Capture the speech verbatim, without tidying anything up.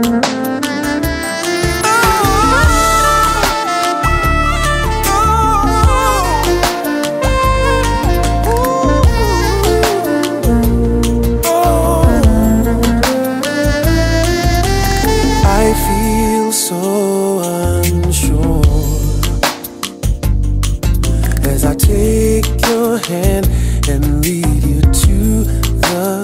So unsure as I take your hand and lead you to the